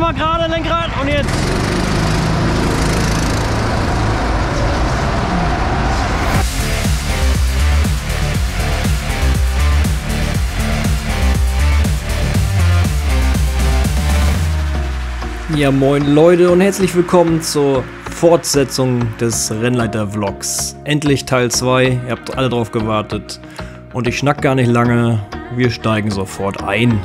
mal gerade, Lenkrad und jetzt. Ja, moin Leute und herzlich willkommen zur Fortsetzung des Rennleiter-Vlogs. Endlich Teil 2, ihr habt alle drauf gewartet. Und ich schnack gar nicht lange, wir steigen sofort ein.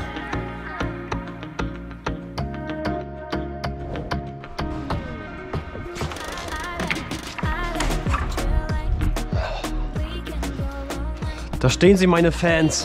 Da stehen sie, meine Fans.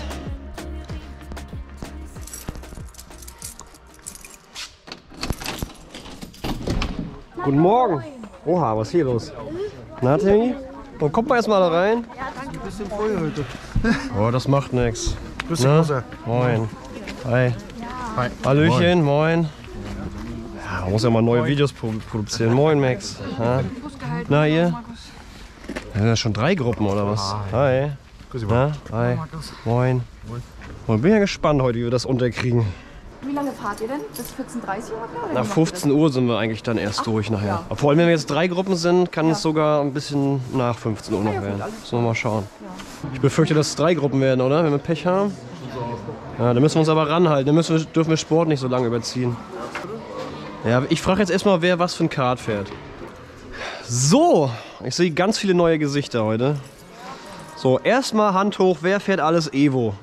Guten Morgen. Oha, was ist hier los? Na, Timmy? Oh, kommt mal erstmal da rein. Ein bisschen voll heute. Oh, das macht nix. Grüß dich, Rosa. Moin. Hi. Hi. Hallöchen, moin. Ja, man muss ja mal neue Videos produzieren. Moin, Max. Ja. Na, ihr? Ja, schon 3 Gruppen, oder was? Hi. Grüß dich, Na, hi. Moin. Und bin ja gespannt heute, wie wir das unterkriegen. Wie lange fahrt ihr denn? Bis 14:30 Uhr? Nach 15 Uhr sind wir eigentlich dann erst durch nachher. Ja. Vor allem, wenn wir jetzt 3 Gruppen sind, kann es sogar ein bisschen nach 15 Uhr noch werden. So, mal schauen. Ich befürchte, dass es 3 Gruppen werden, oder? Wenn wir Pech haben. Ja, da müssen wir uns aber ranhalten. Dann dürfen wir Sport nicht so lange überziehen. Ja, ich frage jetzt erstmal, wer was für ein Kart fährt. So, ich sehe ganz viele neue Gesichter heute. So, erstmal Hand hoch, wer fährt alles Evo?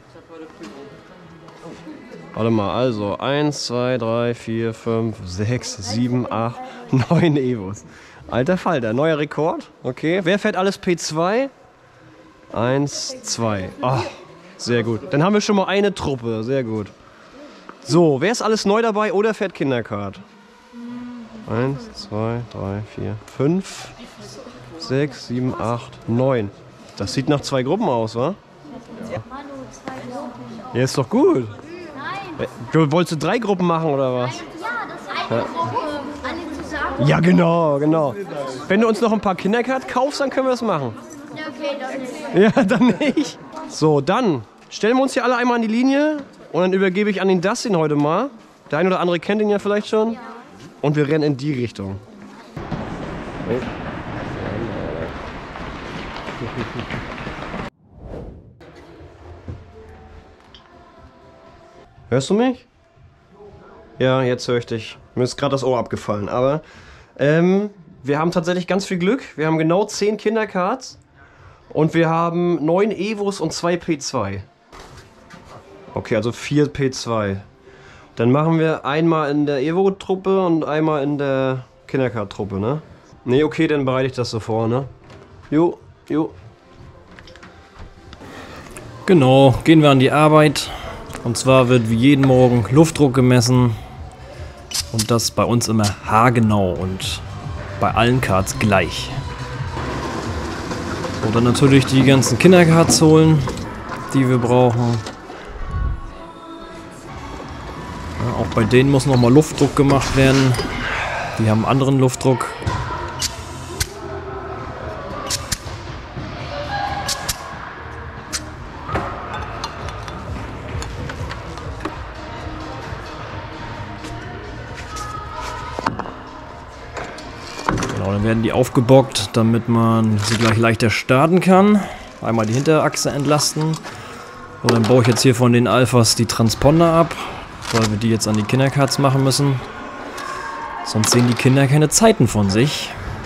Warte mal, also 1, 2, 3, 4, 5, 6, 7, 8, 9 Evos. Alter Falter, neuer Rekord. Okay, wer fährt alles P2? 1, 2. Oh, sehr gut. Dann haben wir schon mal eine Truppe, sehr gut. So, wer ist alles neu dabei oder fährt Kinderkart? 1, 2, 3, 4, 5, 6, 7, 8, 9. Das sieht nach 2 Gruppen aus, wa? Ja, ist doch gut. Du wolltest 3 Gruppen machen oder was? Ja, das eine Gruppe, alle zusammen. Ja, genau, genau. Wenn du uns noch ein paar Kinderkart kaufst, dann können wir das machen. Ja, okay, dann nicht. Ja, dann nicht. So, dann stellen wir uns hier alle einmal an die Linie und dann übergebe ich an den Dustin heute mal. Der eine oder andere kennt ihn ja vielleicht schon. Und wir rennen in die Richtung. Hörst du mich? Ja, jetzt höre ich dich. Mir ist gerade das Ohr abgefallen, aber wir haben tatsächlich ganz viel Glück. Wir haben genau 10 Kinderkarts und wir haben 9 Evos und 2 P2. Okay, also 4 P2. Dann machen wir einmal in der Evo-Truppe und einmal in der Kinderkart-Truppe, ne? Ne, okay, dann bereite ich das so vor, ne? Jo. Genau, gehen wir an die Arbeit. Und zwar wird wie jeden Morgen Luftdruck gemessen und das bei uns immer haargenau und bei allen Karts gleich. Und dann natürlich die ganzen Kinderkarts holen, die wir brauchen. Ja, auch bei denen muss nochmal Luftdruck gemacht werden. Die haben anderen Luftdruck. Dann werden die aufgebockt, damit man sie gleich leichter starten kann. Einmal die Hinterachse entlasten. Und dann baue ich jetzt hier von den Alphas die Transponder ab, weil wir die jetzt an die Kinderkarts machen müssen. Sonst sehen die Kinder keine Zeiten von sich.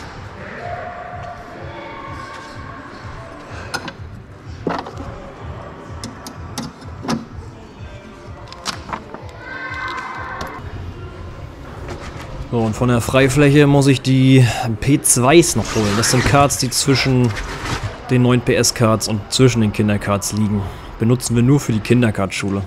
So, und von der Freifläche muss ich die P2s noch holen. Das sind Karts, die zwischen den 9 PS Karts und zwischen den Kinderkarts liegen. Benutzen wir nur für die Kinderkartschule.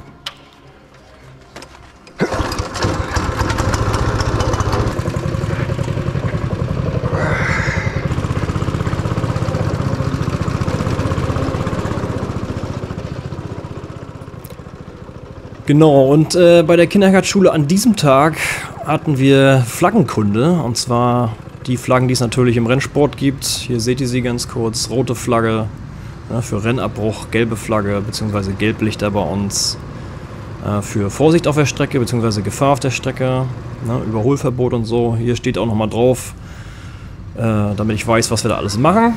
Genau, und bei der Kinderkartschule an diesem Tag hatten wir Flaggenkunde, und zwar die Flaggen, die es natürlich im Rennsport gibt. Hier seht ihr sie ganz kurz, rote Flagge für Rennabbruch, gelbe Flagge bzw. Gelblichter bei uns für Vorsicht auf der Strecke bzw. Gefahr auf der Strecke. Ne, Überholverbot und so. Hier steht auch nochmal drauf, damit ich weiß, was wir da alles machen.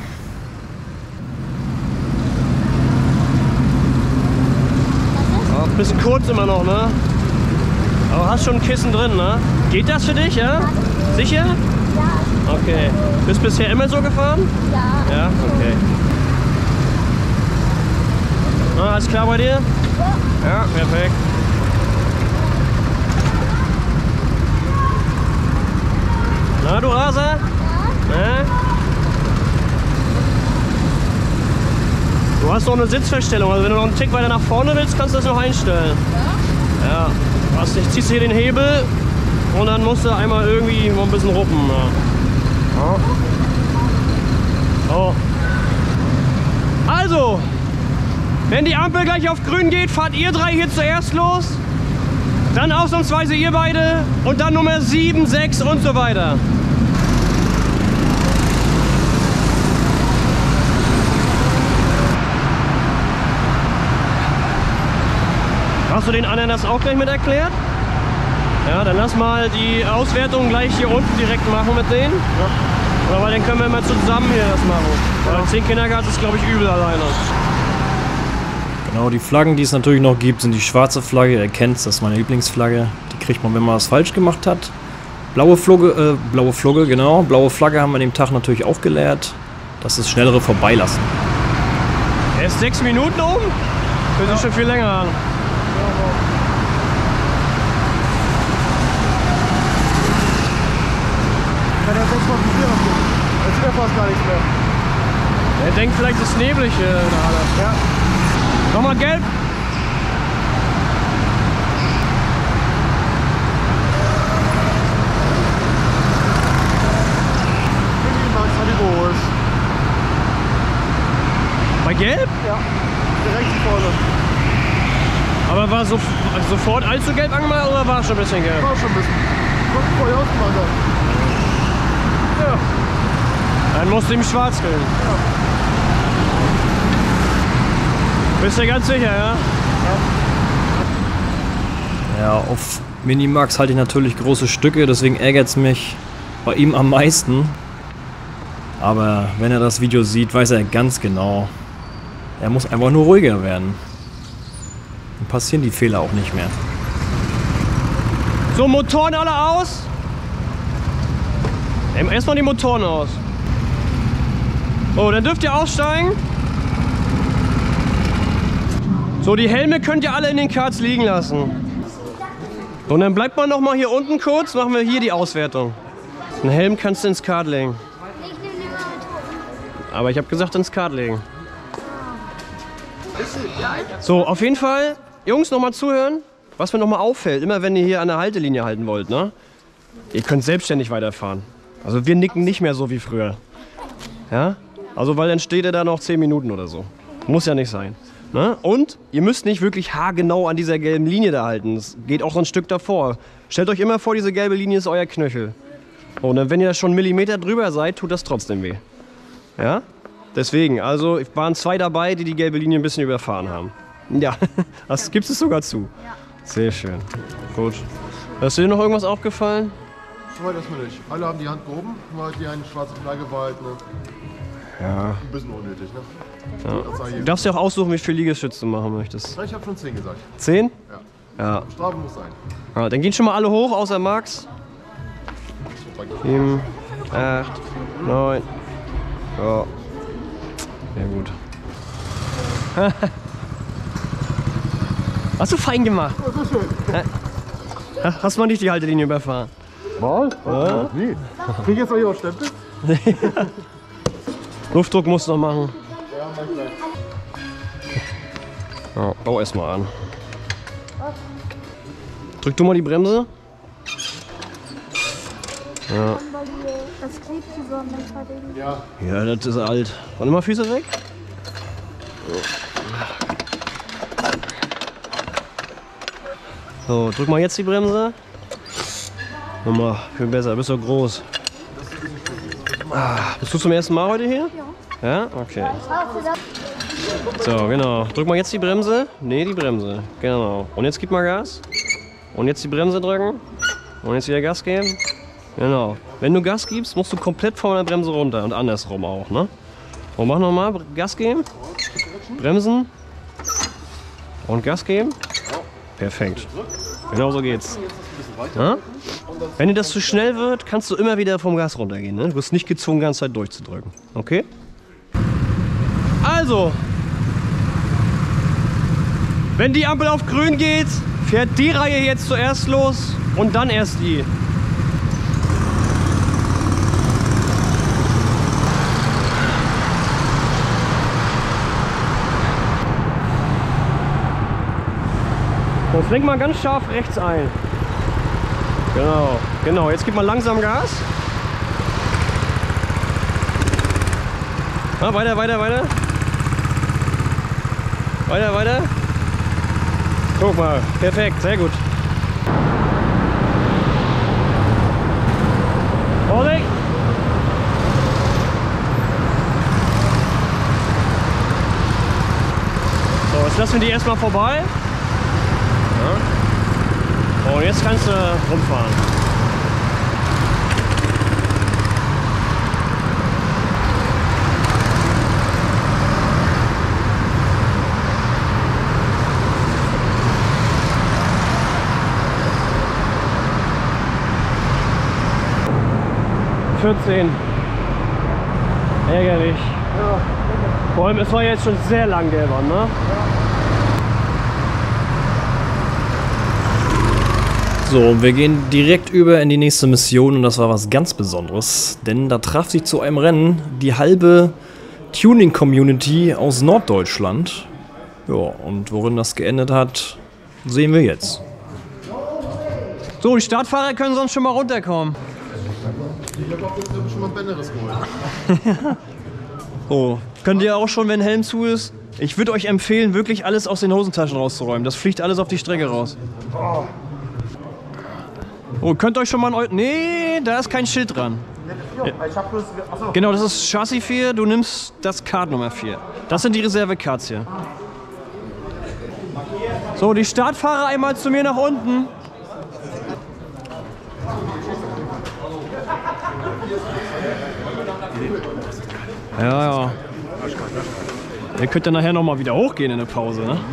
Ja, ein bisschen kurz immer noch, ne? Aber hast schon ein Kissen drin, ne? Geht das für dich, ja? Sicher? Ja. Okay. Bist bisher immer so gefahren? Ja. Ja, okay. Na, alles klar bei dir? Ja, perfekt. Na, du Raser? Ja. Du hast noch eine Sitzverstellung, also wenn du noch einen Tick weiter nach vorne willst, kannst du das noch einstellen. Ja. Was nicht, ziehst du hier den Hebel und dann musst du einmal irgendwie mal ein bisschen ruppen. Ja. So. Also, wenn die Ampel gleich auf grün geht, fahrt ihr drei hier zuerst los. Dann ausnahmsweise ihr beide und dann Nummer 7, 6 und so weiter. Hast du den anderen das auch gleich mit erklärt? Ja, dann lass mal die Auswertung gleich hier unten direkt machen mit denen. Ja. Aber dann können wir mal zusammen hier das machen. Weil 10 Kindergarten ist, glaube ich, übel alleine. Genau, die Flaggen, die es natürlich noch gibt, sind die schwarze Flagge. Ihr kennt es, das ist meine Lieblingsflagge. Die kriegt man, wenn man was falsch gemacht hat. Blaue Flagge, genau. Blaue Flagge haben wir an dem Tag natürlich auch gelehrt. Das ist schnellere Vorbeilassen. Erst 6 Minuten um? Wir sind schon viel länger an. Kann er 6 mal Visier abgeben. Jetzt sieht er fast gar nichts mehr. Er denkt vielleicht, es ist neblig hier in der Halle. Ja. Nochmal gelb. Max hat die geholt. Bei gelb? Ja. Direkt vorne. Aber war sofort allzu gelb angemacht oder war es schon ein bisschen gelb? War schon ein bisschen. Guck, vorher ausgemacht hat. Ja. Dann musst du ihm schwarz kriegen. Ja. Bist du ganz sicher, ja? Ja, auf Minimax halte ich natürlich große Stücke, deswegen ärgert es mich bei ihm am meisten. Aber wenn er das Video sieht, weiß er ganz genau, er muss einfach nur ruhiger werden. Dann passieren die Fehler auch nicht mehr. So, Motoren alle aus. Erstmal die Motoren aus. Oh, dann dürft ihr aussteigen. So, die Helme könnt ihr alle in den Karts liegen lassen. Und dann bleibt man noch mal hier unten kurz, machen wir hier die Auswertung. Einen Helm kannst du ins Kart legen. Ich nehme den mal mit hoch. Aber ich habe gesagt, ins Kart legen. So, auf jeden Fall, Jungs, noch mal zuhören. Was mir noch mal auffällt, immer wenn ihr hier an der Haltelinie halten wollt, ne? Ihr könnt selbstständig weiterfahren. Also wir nicken nicht mehr so wie früher. Ja? Also weil dann steht ihr da noch 10 Minuten oder so. Muss ja nicht sein. Ne? Und ihr müsst nicht wirklich haargenau an dieser gelben Linie da halten. Es geht auch so ein Stück davor. Stellt euch immer vor, diese gelbe Linie ist euer Knöchel. Und wenn ihr da schon einen Millimeter drüber seid, tut das trotzdem weh. Ja? Deswegen, also waren 2 dabei, die die gelbe Linie ein bisschen überfahren haben. Ja, das gibt es sogar zu. Sehr schön. Gut. Ist dir noch irgendwas aufgefallen? Soweit erstmal nicht. Alle haben die Hand gehoben, nur die eine schwarze Flagge war halt, ne? Ja. Ein bisschen unnötig, ne? Ja. Das sei Du darfst ja auch aussuchen, wie viel Liegestütze du machen möchtest. Ich habe schon 10 gesagt. 10? Ja. Ja. Strafe muss sein. Ja, dann gehen schon mal alle hoch, außer Max. 7, 8, 9. Ja. Sehr gut. Hast du fein gemacht? Oh, so schön. Hast du mal nicht die Haltelinie überfahren? Mal? Ja. Nee. Krieg ich jetzt noch hier auf Stempel? Luftdruck musst du noch machen. Ja, mach ich gleich. Ja, bau erstmal an. Drück du mal die Bremse. Ja. Das klebt über mein Fahrrad. Ja. Ja, das ist alt. Warte mal, Füße weg. So, drück mal jetzt die Bremse. Nochmal, viel besser, bist du groß. Bist du zum ersten Mal heute hier? Ja. Ja? Okay. So, genau. Drück mal jetzt die Bremse. Nee, die Bremse. Genau. Und jetzt gib mal Gas. Und jetzt die Bremse drücken. Und jetzt wieder Gas geben. Genau. Wenn du Gas gibst, musst du komplett von der Bremse runter und andersrum auch, ne? Und mach nochmal, Gas geben. Bremsen. Und Gas geben. Perfekt. Genau so geht's. Na? Wenn dir das zu schnell wird, kannst du immer wieder vom Gas runtergehen, ne? Du wirst nicht gezwungen, die ganze Zeit durchzudrücken. Okay? Also, wenn die Ampel auf grün geht, fährt die Reihe jetzt zuerst los und dann erst die. Jetzt lenk mal ganz scharf rechts ein. Genau, genau. Jetzt gib mal langsam Gas. Ah, weiter, weiter, weiter. Weiter, weiter. Guck mal, perfekt, sehr gut. Vorsicht! So, jetzt lassen wir die erstmal vorbei. Ja. Und jetzt kannst du rumfahren. Ärgerlich. Ja. Vor allem, es war jetzt schon sehr lang der Bahn, ne? So, wir gehen direkt über in die nächste Mission und das war was ganz Besonderes, denn da traf sich zu einem Rennen die halbe Tuning-Community aus Norddeutschland. Ja, und worin das geendet hat, sehen wir jetzt. So, die Startfahrer können sonst schon mal runterkommen. Ich glaube auch, wir schon mal ein Benneres holen. So, könnt ihr auch schon, wenn Helm zu ist. Ich würde euch empfehlen, wirklich alles aus den Hosentaschen rauszuräumen. Das fliegt alles auf die Strecke raus. Oh, könnt euch schon mal ein... Nee, da ist kein Schild dran. Ich hab bloß... Achso. Genau, das ist Chassis 4, du nimmst das Kart Nummer 4. Das sind die Reserve-Karts hier. So, die Startfahrer einmal zu mir nach unten. Ja, ja. Ihr könnt dann nachher nochmal wieder hochgehen in der Pause, ne?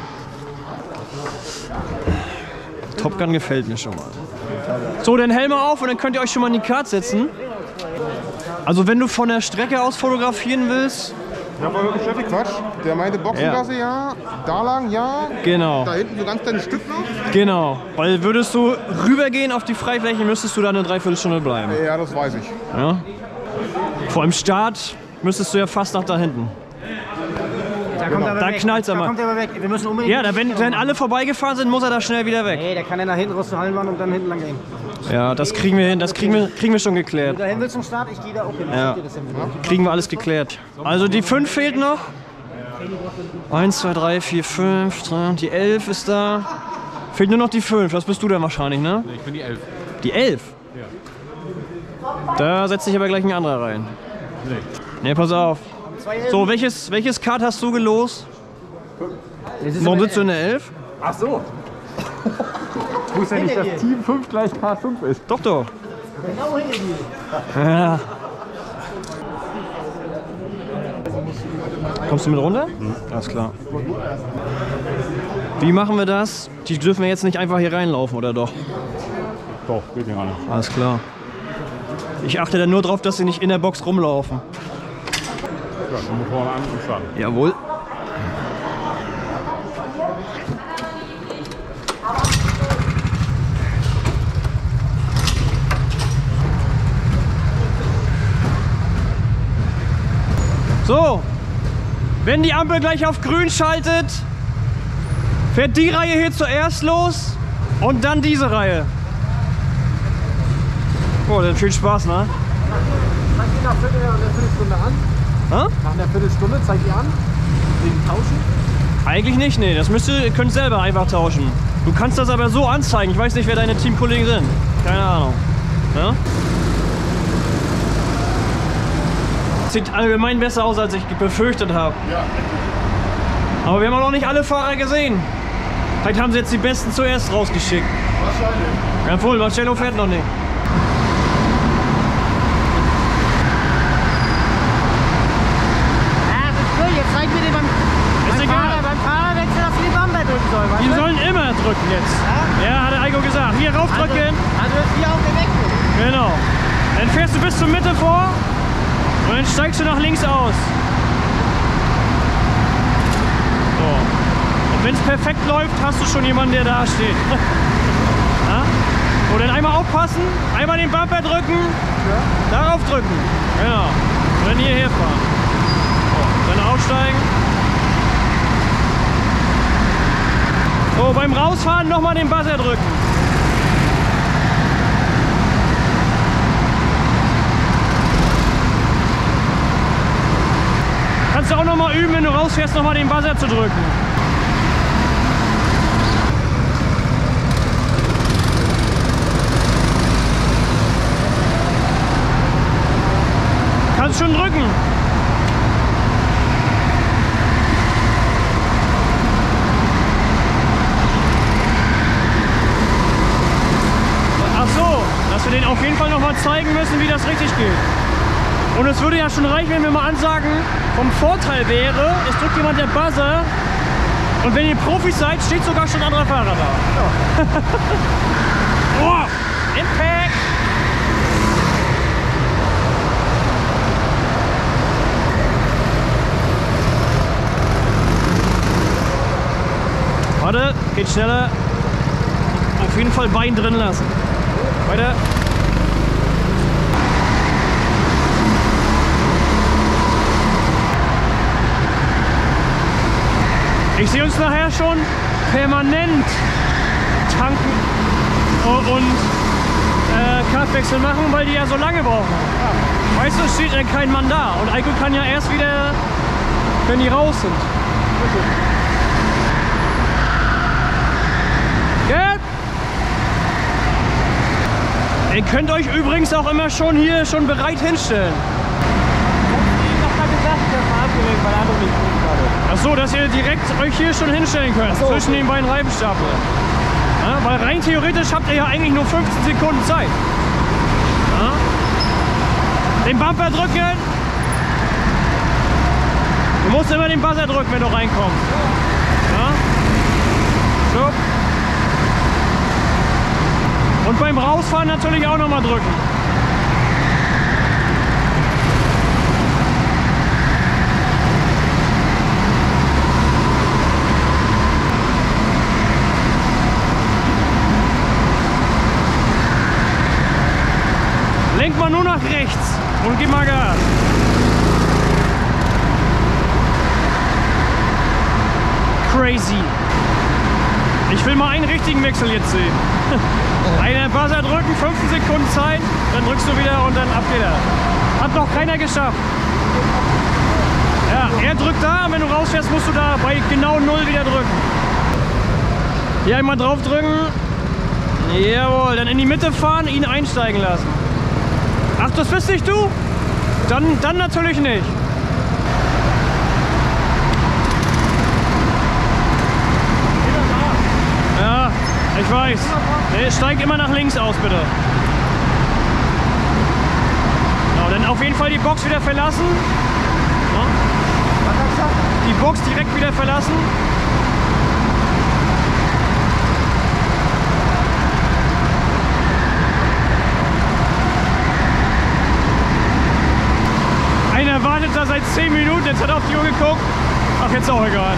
Top Gun gefällt mir schon mal. So, dann Helme auf und dann könnt ihr euch schon mal in die Kart setzen. Also wenn du von der Strecke aus fotografieren willst... Ja, aber wirklich Chef, Quatsch. Der meinte Boxengasse, ja. Da lang, ja. Genau. Da hinten so ganz kleines Stück noch. Genau. Weil würdest du rübergehen auf die Freifläche, müsstest du da eine Dreiviertelstunde bleiben. Ja, das weiß ich. Ja? Vor dem Start müsstest du ja fast nach da hinten. Da kommt er aber Da weg. knallt's Da aber. kommt er aber weg. Wir müssen unbedingt... Ja, wenn alle vorbeigefahren sind, muss er da schnell wieder weg. Nee, der kann ja nach hinten raus zur Hallenbahn und dann hinten lang gehen. Ja, das kriegen wir hin, das kriegen wir schon geklärt. Dahin willst du zum Start, ich gehe da auch hin. Ja, kriegen wir alles geklärt. Also die 5 fehlt noch. 1, 2, 3, 4, 5, die 11 ist da. Fehlt nur noch die 5, das bist du dann wahrscheinlich, ne? Ich bin die 11. Die 11? Ja. Da setzt sich aber gleich ein anderer rein. Nee, pass auf. So, welches Kart hast du gelost? Warum sitzt du in der 11? Ach so. Ich wusste ja nicht, dass Team 5 gleich Kart 5 ist. Doch, doch. Genau hinter dir. Ja. Kommst du mit runter? Alles klar. Wie machen wir das? Die dürfen wir jetzt nicht einfach hier reinlaufen, oder doch? Doch, geht ja nicht. Alles klar. Ich achte dann nur darauf, dass sie nicht in der Box rumlaufen. Ja, dann Motor an und starten. Jawohl. So, wenn die Ampel gleich auf grün schaltet, fährt die Reihe hier zuerst los und dann diese Reihe. Oh, dann viel Spaß, ne? Zeigt die nach einer Viertelstunde an? Hä? Nach einer Viertelstunde zeigt die an? Wegen Tauschen? Eigentlich nicht, nee. Das ihr könnt selber einfach tauschen. Du kannst das aber so anzeigen. Ich weiß nicht, wer deine Teamkollegen sind. Keine Ahnung. Ja? Sieht allgemein besser aus, als ich befürchtet habe. Ja. Aber wir haben auch noch nicht alle Fahrer gesehen. Vielleicht haben sie jetzt die Besten zuerst rausgeschickt. Wahrscheinlich. Jawohl, Marcello fährt noch nicht. Ja, das ist cool. Jetzt zeig mir den beim Fahrerwechsel, dass du die Bumper drücken soll. Die sollen immer drücken jetzt. Ja, hat der Eiko gesagt. Hier raufdrücken. Also ist hier auf den Wechsel. Genau. Dann fährst du bis zur Mitte vor und dann steigst du nach links aus. So. Und wenn es perfekt läuft, hast du schon jemanden, der da steht. Ja? So, dann einmal aufpassen, einmal den Bumper drücken, darauf drücken. Genau. Und dann hierher fahren. So, dann aufsteigen. So, beim Rausfahren nochmal den Buzzer drücken. Kannst du auch nochmal üben, wenn du rausfährst, nochmal den Buzzer zu drücken. Kannst schon drücken. Ach so, dass wir denen auf jeden Fall nochmal zeigen müssen, wie das richtig geht. Und es würde ja schon reichen, wenn wir mal ansagen, vom Vorteil wäre, es drückt jemand der Buzzer und wenn ihr Profis seid, steht sogar schon ein anderer Fahrer da. Ja. Oh, Impact! Warte, geht schneller. Auf jeden Fall Bein drin lassen. Weiter. Ich sehe uns nachher schon permanent tanken und Kraftwechsel machen, weil die ja so lange brauchen. Ja. Weißt du, es steht ja kein Mann da. Und Eiko kann ja erst wieder, wenn die raus sind. Gelb! Ihr könnt euch übrigens auch immer schon hier bereit hinstellen. Ach so, dass ihr direkt euch hier schon hinstellen könnt, so, zwischen den beiden Reifenstapeln. Ja, weil rein theoretisch habt ihr ja eigentlich nur 15 Sekunden Zeit. Ja. Den Bumper drücken. Du musst immer den Buzzer drücken, wenn du reinkommst. Ja. So. Und beim Rausfahren natürlich auch nochmal drücken. Lenk mal nur nach rechts und gib mal Gas. Crazy. Ich will mal einen richtigen Wechsel jetzt sehen. Einen Buzzer drücken, 15 Sekunden Zeit, dann drückst du wieder und dann ab geht er. Hat noch keiner geschafft. Ja, er drückt da, und wenn du rausfährst, musst du da bei genau 0 wieder drücken. Hier einmal drauf drücken. Jawohl, dann in die Mitte fahren, ihn einsteigen lassen. Ach, das bist nicht du? Dann natürlich nicht. Ja, ich weiß. Nee, steig immer nach links aus, bitte. Genau, dann auf jeden Fall die Box wieder verlassen. Ja. Die Box direkt wieder verlassen. Einer wartet da seit 10 Minuten, jetzt hat er auf die Uhr geguckt. Ach, jetzt auch egal.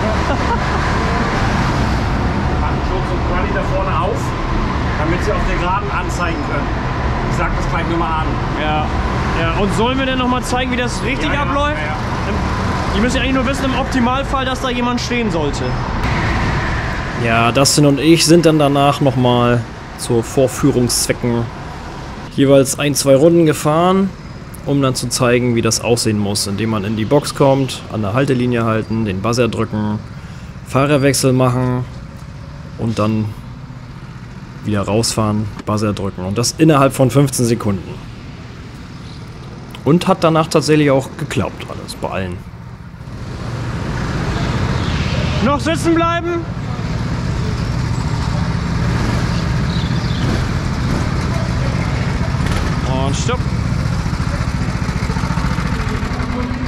Machen schon so Quali da vorne auf, damit sie auf der Geraden anzeigen können. Ich sag das gleich nur mal an. Ja, ja. Und sollen wir denn noch mal zeigen, wie das richtig abläuft? Ja. Die müssen ja eigentlich nur wissen, im Optimalfall, dass da jemand stehen sollte. Ja, Dustin und ich sind dann danach noch mal zu Vorführungszwecken jeweils 1-2 Runden gefahren, um dann zu zeigen, wie das aussehen muss, indem man in die Box kommt, an der Haltelinie halten, den Buzzer drücken, Fahrerwechsel machen und dann wieder rausfahren, Buzzer drücken und das innerhalb von 15 Sekunden. Und hat danach tatsächlich auch geklappt alles, bei allen. Noch sitzen bleiben.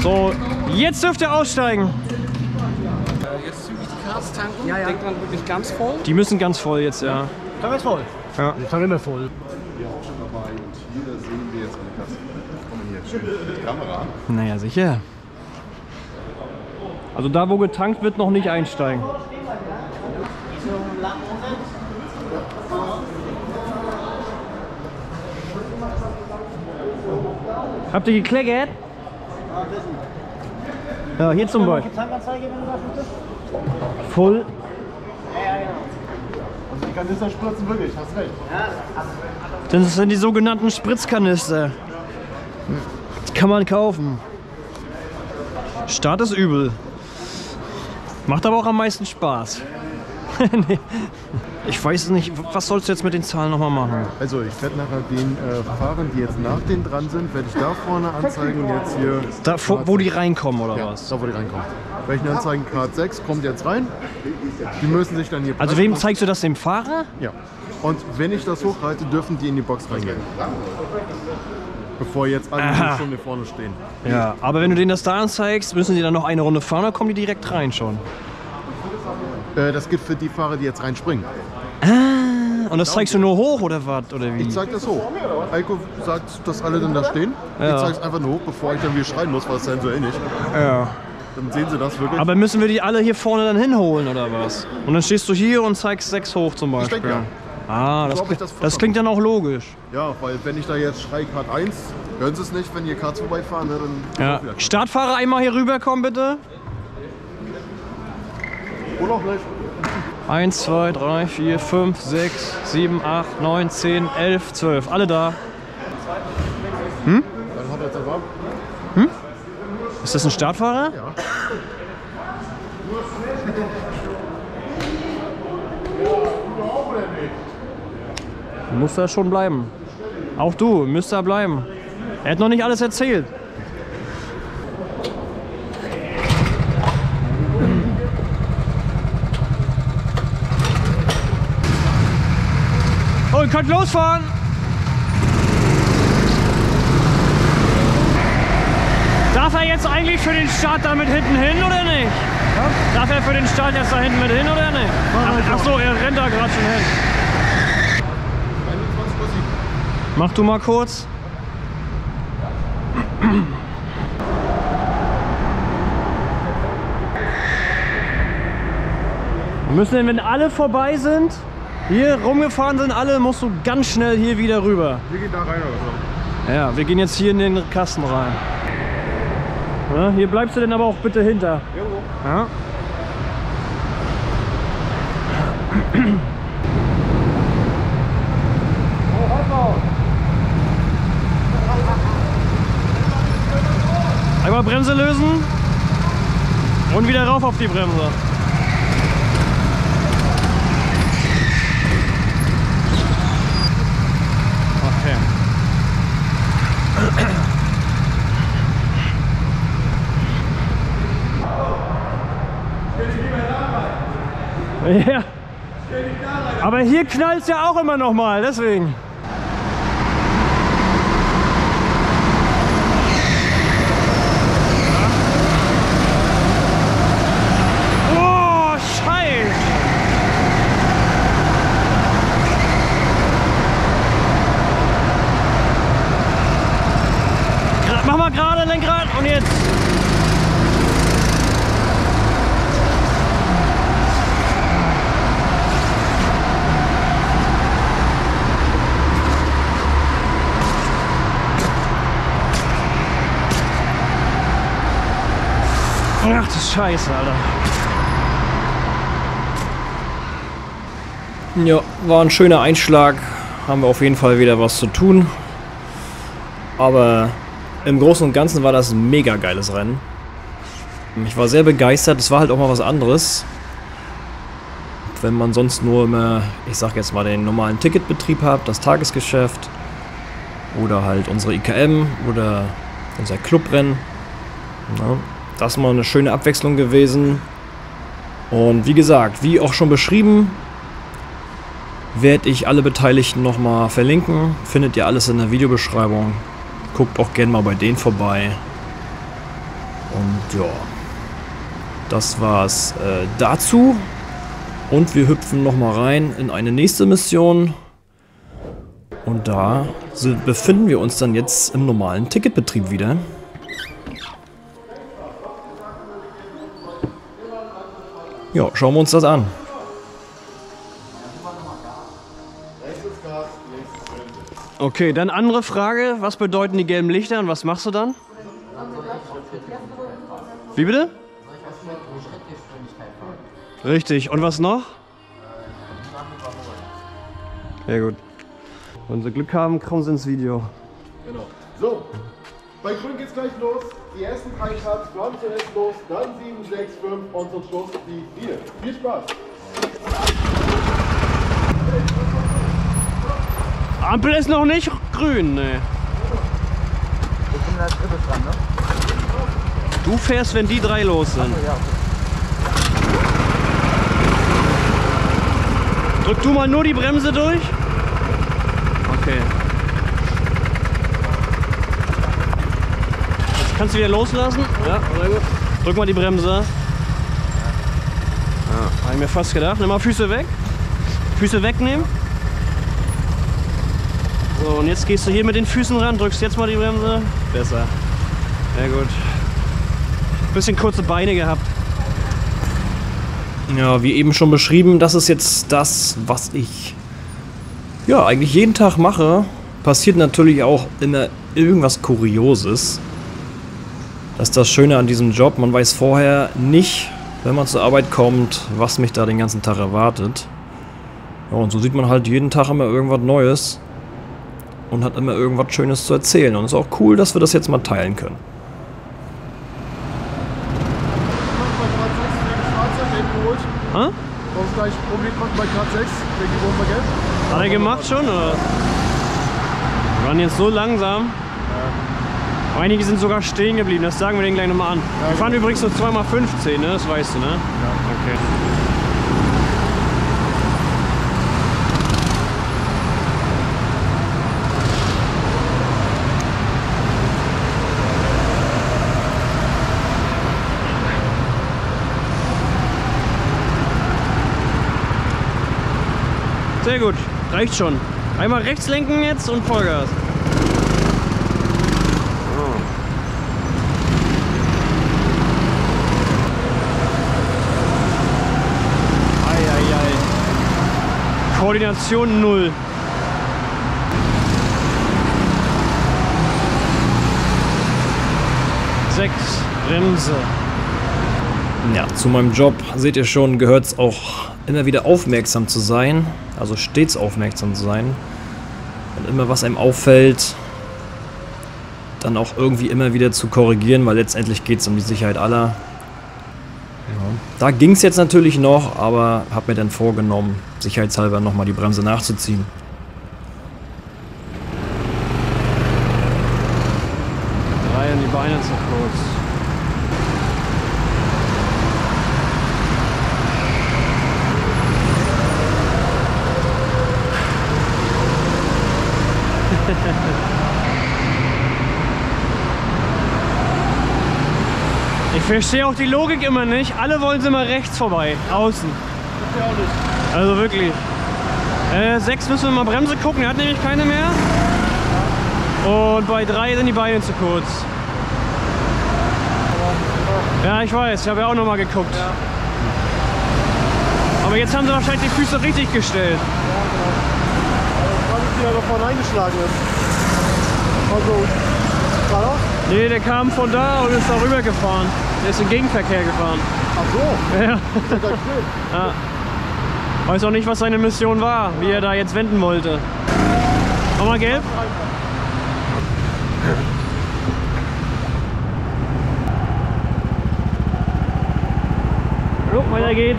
So, jetzt dürft ihr aussteigen. Jetzt zügig die Karts tanken. Ja, ja. Denkt man wirklich ganz voll? Die müssen ganz voll jetzt, ja. Tank ist voll. Ja. Die Tank immer voll. Hier auch schon dabei und hier sehen wir jetzt eine Kasse. Kommen hier schön mit die Kamera. Naja, sicher. Also da, wo getankt wird, noch nicht einsteigen. Habt ihr gekleckert? Ja, hier zum Beispiel. Voll. Also die Kanister spritzen wirklich, hast recht. Das sind die sogenannten Spritzkanister. Die kann man kaufen. Start ist übel. Macht aber auch am meisten Spaß. Nee. Ich weiß nicht, was sollst du jetzt mit den Zahlen nochmal machen? Also ich werde nachher den Fahrern, die jetzt nach denen dran sind, werde ich da vorne anzeigen, jetzt hier... Da, wo die reinkommen oder ja, was? da wo die reinkommen. Werde ich anzeigen, Grad 6 kommt jetzt rein. Die müssen sich dann hier... Also wem zeigst du das, dem Fahrer? Ja. Und wenn ich das hochhalte, dürfen die in die Box reingehen. Bevor jetzt alle schon hier vorne stehen. Ja, aber wenn du denen das da anzeigst, müssen die dann noch eine Runde fahren oder kommen die direkt rein schon? Das gilt für die Fahrer, die jetzt reinspringen. Ah, und das zeigst du nur hoch oder was? Oder wie? Ich zeig das hoch. Eiko sagt, dass alle dann da stehen. Ja. Ich zeig's einfach nur hoch, bevor ich dann wieder schreien muss, weil es sensuell nicht. Ja. Dann sehen sie das wirklich. Aber müssen wir die alle hier vorne dann hinholen oder was? Und dann stehst du hier und zeigst 6 hoch zum Beispiel. Ich denke, ja. Ah, So hab ich das das klingt dann auch logisch. Ja, weil wenn ich da jetzt schreie Kart 1, hören sie es nicht, wenn ihr Karts vorbeifahren, ne, dann... Ja. Startfahrer einmal hier rüberkommen bitte. Oder auch nicht. 1, 2, 3, 4, 5, 6, 7, 8, 9, 10, 11, 12. Alle da. Dann hat er jetzt aber... Ist das ein Startfahrer? Ja. Du musst da schon bleiben. Auch du, müsst da bleiben. Er hat noch nicht alles erzählt. Oh, ihr könnt losfahren! Darf er jetzt eigentlich für den Start da mit hinten hin oder nicht? Ja? Darf er für den Start jetzt da hinten mit hin oder nicht? Ach so, er rennt da gerade schon hin. Mach du mal kurz. Wir müssen denn, wenn alle vorbei sind, hier rumgefahren sind, alle, musst du ganz schnell hier wieder rüber. Wir gehen da rein oder so. Ja, wir gehen jetzt hier in den Kasten rein. Ja, hier bleibst du denn aber auch bitte hinter. Ja. Einmal Bremse lösen und wieder rauf auf die Bremse. Okay. Ja. Aber hier knallt es ja auch immer noch mal, deswegen. Oh, Scheiße! Mach mal gerade Lenkrad und jetzt. Ach du Scheiße, Alter. Ja, war ein schöner Einschlag. Haben wir auf jeden Fall wieder was zu tun. Aber im Großen und Ganzen war das ein mega geiles Rennen. Ich war sehr begeistert. Es war halt auch mal was anderes. Wenn man sonst nur immer, ich sag jetzt mal, den normalen Ticketbetrieb hat, das Tagesgeschäft oder halt unsere IKM oder unser Clubrennen. Ja, das ist mal eine schöne Abwechslung gewesen. Und wie gesagt, wie auch schon beschrieben, werde ich alle Beteiligten nochmal verlinken. Findet ihr alles in der Videobeschreibung. Guckt auch gerne mal bei denen vorbei. Und ja, das war's dazu. Und wir hüpfen nochmal rein in eine nächste Mission. Und da befinden wir uns dann jetzt im normalen Ticketbetrieb wieder. Ja, schauen wir uns das an. Okay, dann andere Frage. Was bedeuten die gelben Lichter und was machst du dann? Wie bitte? Richtig. Und was noch? Ja gut. Wenn sie Glück haben, kommen sie ins Video. Genau. So, bei Grün geht's gleich los. Die ersten 3 Cuts, dann zuerst los, dann 7, 6, 5 und zum Schluss die 4. Viel Spaß! Ampel ist noch nicht grün, ne? Du fährst, wenn die 3 los sind. Drück du mal nur die Bremse durch. Okay. Jetzt kannst du wieder loslassen. Ja, sehr gut. Drück mal die Bremse. Ja, habe ich mir fast gedacht. Nimm mal Füße weg. Füße wegnehmen. So, und jetzt gehst du hier mit den Füßen ran, drückst jetzt mal die Bremse. Besser. Sehr gut. Bisschen kurze Beine gehabt. Ja, wie eben schon beschrieben, das ist jetzt das, was ich ja eigentlich jeden Tag mache. Passiert natürlich auch immer irgendwas Kurioses. Das ist das Schöne an diesem Job. Man weiß vorher nicht, wenn man zur Arbeit kommt, was mich da den ganzen Tag erwartet. Ja, und so sieht man halt jeden Tag immer irgendwas Neues und hat immer irgendwas Schönes zu erzählen. Und es ist auch cool, dass wir das jetzt mal teilen können. Hä? Ausgleich Problem machen bei Grad 6, wegen die Geld. Hat er gemacht schon, oder? Wir waren jetzt so langsam. Ja. Einige sind sogar stehen geblieben, das sagen wir denen gleich nochmal an. Ja, wir fahren übrigens nur 2x15, ne? Das weißt du, ne? Ja. Okay. Sehr gut, reicht schon. Einmal rechts lenken jetzt und Vollgas. Oh. Eieiei. Koordination 0. Sechs, Bremse. Ja, zu meinem Job, seht ihr schon, gehört es auch immer wieder aufmerksam zu sein. Also stets aufmerksam zu sein. Und immer was einem auffällt, dann auch irgendwie immer wieder zu korrigieren, weil letztendlich geht es um die Sicherheit aller. Ja. Da ging es jetzt natürlich noch, aber habe mir dann vorgenommen, sicherheitshalber nochmal die Bremse nachzuziehen. Drei und die Beine zu kurz. Ich verstehe auch die Logik immer nicht. Alle wollen sie immer rechts vorbei, außen. Das ja auch nicht. Also wirklich. 6 müssen wir mal Bremse gucken, er hat nämlich keine mehr. Und bei 3 sind die Beine zu kurz. Ja, ich weiß, ich habe ja auch noch mal geguckt. Ja. Aber jetzt haben sie wahrscheinlich die Füße richtig gestellt. Ja, genau. Weil ich wieder vorne eingeschlagen ist. Also, war das? Nee, der kam von da und ist da rüber gefahren. Der ist im Gegenverkehr gefahren. Ach so? Ja. Das ist Ja. Weiß auch nicht, was seine Mission war, wie er da jetzt wenden wollte. Nochmal gelb? So, weiter geht's.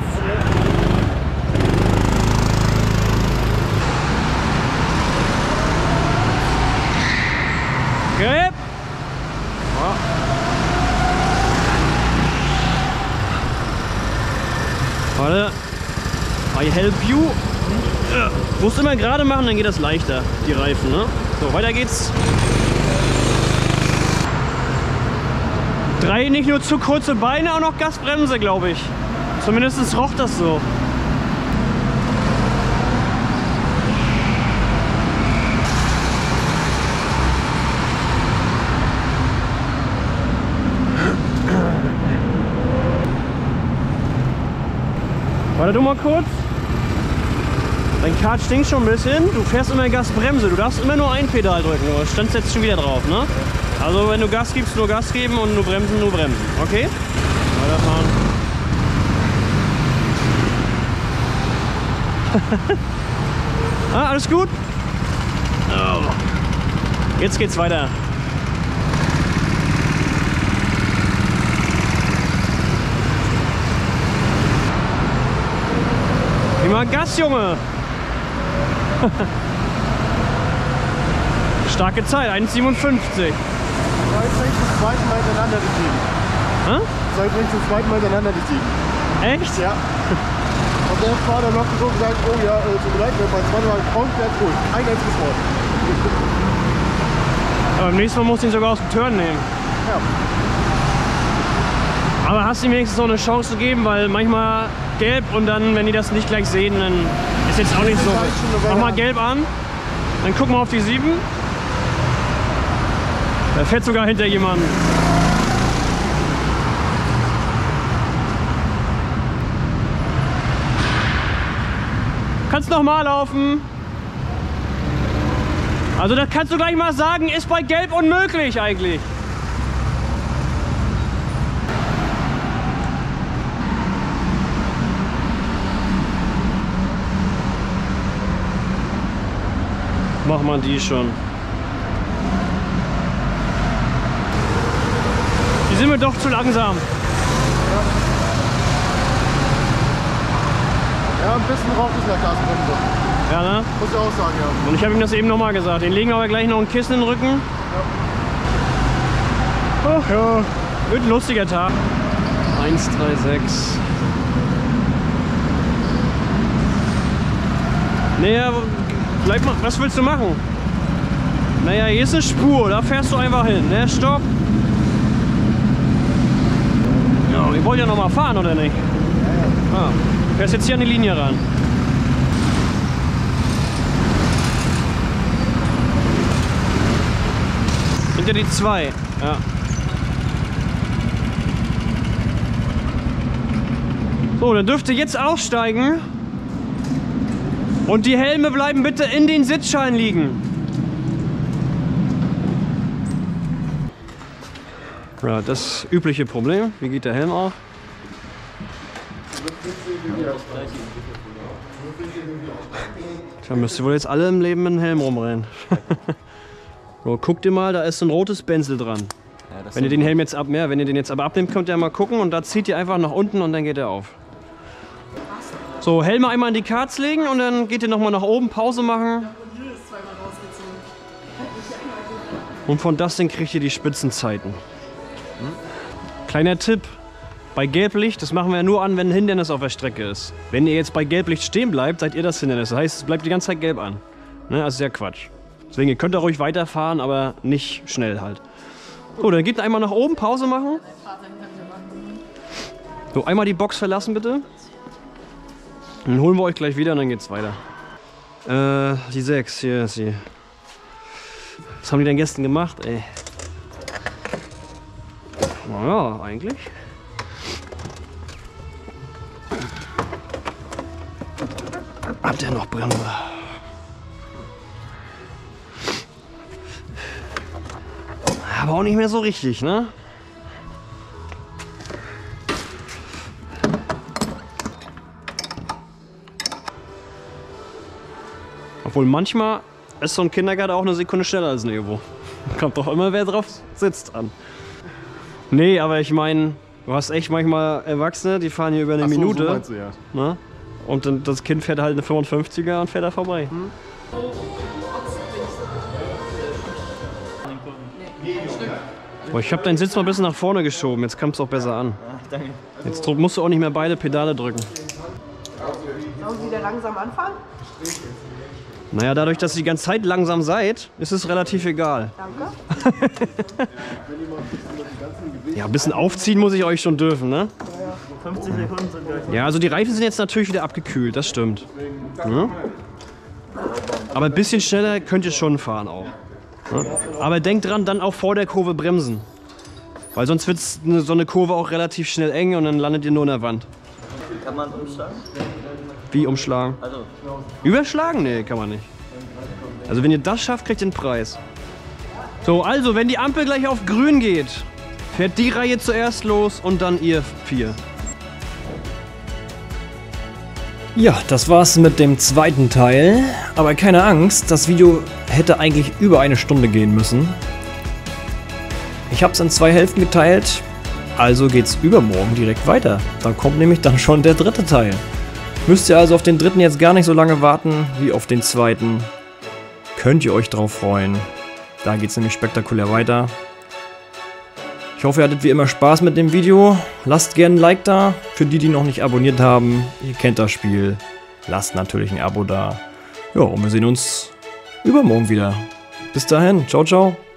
Gelb! Warte. I help you. Musst immer gerade machen, dann geht das leichter, die Reifen, ne? So, weiter geht's. 3 nicht nur zu kurze Beine, auch noch Gasbremse, glaube ich. Zumindest roch das so. Warte du mal kurz. Dein Kart stinkt schon ein bisschen. Du fährst immer Gasbremse. Du darfst immer nur ein Pedal drücken. Du standst jetzt schon wieder drauf, ne? Also wenn du Gas gibst, nur Gas geben und nur bremsen, nur bremsen. Okay? Weiterfahren. Ah, alles gut? Oh. Jetzt geht's weiter. Gib mal Gas, Junge! Starke Zeit, 1,57. Seid nicht zum zweiten Mal hintereinander gestiegen. Hä? Seid nicht zum zweiten Mal hintereinander gestiegen. Echt? Ja. Und der Fahrer noch so gesagt, oh ja, tut mir leid, wenn mein zweiter Mal komplett ruhig. Kein einziges Wort. Aber beim nächsten Mal muss ich ihn sogar aus dem Turn nehmen. Ja. Aber hast du ihm wenigstens noch eine Chance gegeben, weil manchmal gelb und dann, wenn die das nicht gleich sehen, dann ist jetzt auch nicht so. Mach mal gelb an, dann guck mal auf die 7. Da fährt sogar hinter jemanden. Kannst noch mal laufen. Also das kannst du gleich mal sagen, ist bei gelb unmöglich eigentlich. Mach mal die schon. Die sind mir doch zu langsam. Ja, ein bisschen raucht es in der Gasbremse. Ja, ne? Muss ich auch sagen, ja. Und ich habe ihm das eben nochmal gesagt. Den legen wir aber gleich noch ein Kissen in den Rücken. Ja. Ach ja, wird ein lustiger Tag. 136. Naja, bleib mal, was willst du machen? Naja, hier ist eine Spur, da fährst du einfach hin. Ne, stopp. Ja, wir wollen ja noch mal fahren, oder nicht? Ah, du fährst jetzt hier an die Linie ran. Hinter die 2, ja. So, dann dürft ihr jetzt aussteigen. Und die Helme bleiben bitte in den Sitzschalen liegen. Ja, das übliche Problem. Wie geht der Helm auf? Tja, müsst ihr wohl jetzt alle im Leben mit dem Helm rumrennen. So, guckt ihr mal, da ist so ein rotes Benzel dran. Ja, wenn ihr den Helm jetzt wenn ihr den jetzt aber abnehmt, könnt ihr mal gucken und da zieht ihr einfach nach unten und dann geht er auf. So, Helme einmal in die Karts legen und dann geht ihr nochmal nach oben, Pause machen. Und von das Ding kriegt ihr die Spitzenzeiten. Kleiner Tipp, bei Gelblicht, das machen wir ja nur an, wenn ein Hindernis auf der Strecke ist. Wenn ihr jetzt bei Gelblicht stehen bleibt, seid ihr das Hindernis. Das heißt, es bleibt die ganze Zeit gelb an. Ne, also ist ja Quatsch. Deswegen, ihr könnt da ruhig weiterfahren, aber nicht schnell halt. So, dann geht einmal nach oben, Pause machen. So, einmal die Box verlassen bitte. Dann holen wir euch gleich wieder und dann geht's weiter. Die 6, hier ist sie. Was haben die denn gestern gemacht, ey? Naja, eigentlich. Hat der noch Bremse? Aber auch nicht mehr so richtig, ne? Obwohl manchmal ist so ein Kindergarten auch eine Sekunde schneller als ein Evo. Kommt doch immer, wer drauf sitzt, an. Nee, aber ich meine, du hast echt manchmal Erwachsene, die fahren hier über eine Minute. So meinst du, ja. Ne? Und dann das Kind fährt halt eine 55er und fährt da vorbei. Hm? Boah, ich habe deinen Sitz mal ein bisschen nach vorne geschoben, jetzt kommt es auch besser an. Jetzt musst du auch nicht mehr beide Pedale drücken. Sollen Sie wieder langsam anfahren? Naja, dadurch, dass ihr die ganze Zeit langsam seid, ist es relativ egal. Danke. Ja, ein bisschen aufziehen muss ich euch schon dürfen, ne? 50 Sekunden sind gleich. Ja, also die Reifen sind jetzt natürlich wieder abgekühlt, das stimmt. Ja? Aber ein bisschen schneller könnt ihr schon fahren auch. Ja? Aber denkt dran, dann auch vor der Kurve bremsen. Weil sonst wird so eine Kurve auch relativ schnell eng und dann landet ihr nur in der Wand. Kann man umschlagen? Wie umschlagen? Also. Überschlagen? Nee, kann man nicht. Also wenn ihr das schafft, kriegt ihr einen Preis. So, also wenn die Ampel gleich auf grün geht, fährt die Reihe zuerst los und dann ihr 4. Ja, das war's mit dem zweiten Teil. Aber keine Angst, das Video hätte eigentlich über eine Stunde gehen müssen. Ich habe es in 2 Hälften geteilt, also geht's übermorgen direkt weiter. Da kommt nämlich dann schon der dritte Teil. Müsst ihr also auf den dritten jetzt gar nicht so lange warten wie auf den zweiten. Könnt ihr euch drauf freuen. Da geht's nämlich spektakulär weiter. Ich hoffe, ihr hattet wie immer Spaß mit dem Video. Lasst gerne ein Like da. Für die, die noch nicht abonniert haben, ihr kennt das Spiel. Lasst natürlich ein Abo da. Ja, und wir sehen uns übermorgen wieder. Bis dahin, ciao, ciao.